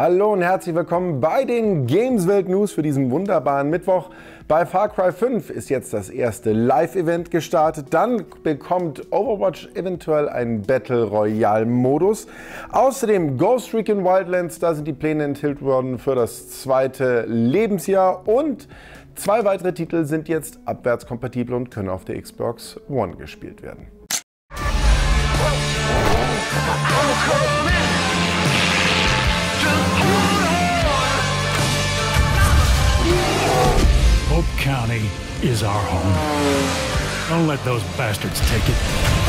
Hallo und herzlich willkommen bei den Gameswelt News für diesen wunderbaren Mittwoch. Bei Far Cry 5 ist jetzt das erste Live-Event gestartet. Dann bekommt Overwatch eventuell einen Battle Royale Modus. Außerdem Ghost Recon Wildlands, da sind die Pläne enthüllt worden für das zweite Lebensjahr. Und zwei weitere Titel sind jetzt abwärtskompatibel und können auf der Xbox One gespielt werden. Hope County is our home. Don't let those bastards take it.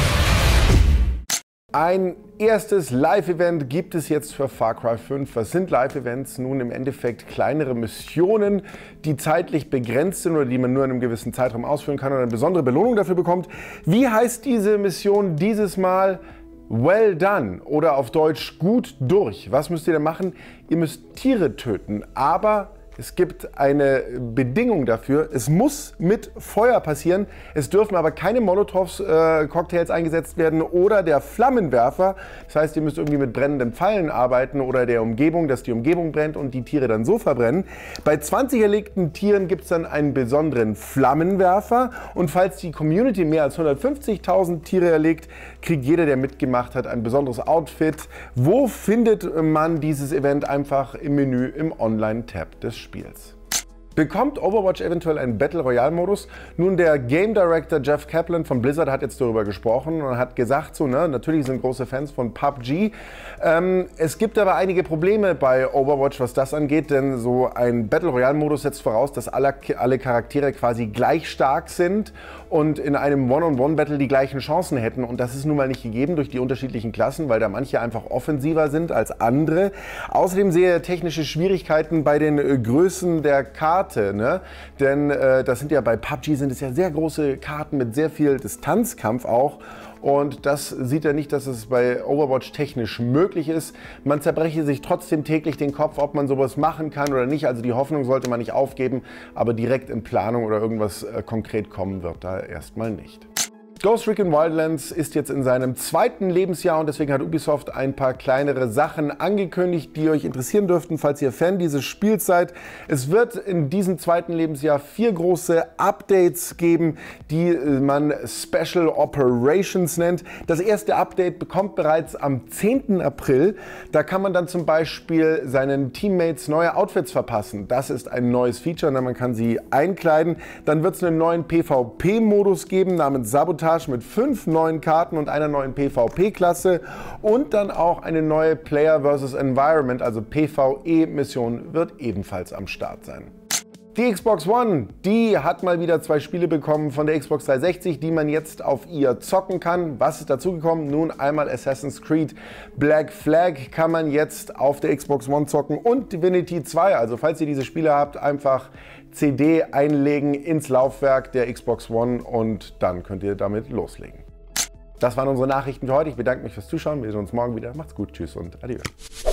Ein erstes Live-Event gibt es jetzt für Far Cry 5. Was sind Live-Events? Nun im Endeffekt kleinere Missionen, die zeitlich begrenzt sind oder die man nur in einem gewissen Zeitraum ausführen kann oder eine besondere Belohnung dafür bekommt. Wie heißt diese Mission dieses Mal? Well done oder auf Deutsch gut durch. Was müsst ihr da machen? Ihr müsst Tiere töten, aber es gibt eine Bedingung dafür. Es muss mit Feuer passieren. Es dürfen aber keine Molotows-Cocktails eingesetzt werden oder der Flammenwerfer. Das heißt, ihr müsst irgendwie mit brennenden Pfeilen arbeiten oder der Umgebung, dass die Umgebung brennt und die Tiere dann so verbrennen. Bei 20 erlegten Tieren gibt es dann einen besonderen Flammenwerfer. Und falls die Community mehr als 150.000 Tiere erlegt, kriegt jeder, der mitgemacht hat, ein besonderes Outfit. Wo findet man dieses Event? Einfach im Menü im Online-Tab des Spiels. Bekommt Overwatch eventuell einen Battle Royale Modus? Nun, der Game Director Jeff Kaplan von Blizzard hat jetzt darüber gesprochen und hat gesagt, natürlich sind große Fans von PUBG. Es gibt aber einige Probleme bei Overwatch, was das angeht, denn so ein Battle Royale Modus setzt voraus, dass alle Charaktere quasi gleich stark sind und in einem One-on-One-Battle die gleichen Chancen hätten. Und das ist nun mal nicht gegeben durch die unterschiedlichen Klassen, weil da manche einfach offensiver sind als andere. Außerdem sehe er technische Schwierigkeiten bei den Größen der Karten. Denn das sind ja bei PUBG sind es ja sehr große Karten mit sehr viel Distanzkampf auch. Und das sieht er nicht, dass es bei Overwatch technisch möglich ist. Man zerbreche sich trotzdem täglich den Kopf, ob man sowas machen kann oder nicht. Also die Hoffnung sollte man nicht aufgeben, aber direkt in Planung oder irgendwas konkret kommen wird da erstmal nicht. Ghost Recon Wildlands ist jetzt in seinem zweiten Lebensjahr und deswegen hat Ubisoft ein paar kleinere Sachen angekündigt, die euch interessieren dürften, falls ihr Fan dieses Spiels seid. Es wird in diesem zweiten Lebensjahr 4 große Updates geben, die man Special Operations nennt. Das erste Update bekommt bereits am 10. April. Da kann man dann zum Beispiel seinen Teammates neue Outfits verpassen. Das ist ein neues Feature, man kann sie einkleiden. Dann wird es einen neuen PvP-Modus geben namens Sabotage mit 5 neuen Karten und einer neuen PvP-Klasse und dann auch eine neue Player vs. Environment, also PvE-Mission, wird ebenfalls am Start sein. Die Xbox One, die hat mal wieder 2 Spiele bekommen von der Xbox 360, die man jetzt auf ihr zocken kann. Was ist dazugekommen? Nun einmal Assassin's Creed Black Flag kann man jetzt auf der Xbox One zocken und Divinity 2. Also falls ihr diese Spiele habt, einfach CD einlegen ins Laufwerk der Xbox One und dann könnt ihr damit loslegen. Das waren unsere Nachrichten für heute. Ich bedanke mich fürs Zuschauen. Wir sehen uns morgen wieder. Macht's gut. Tschüss und adieu.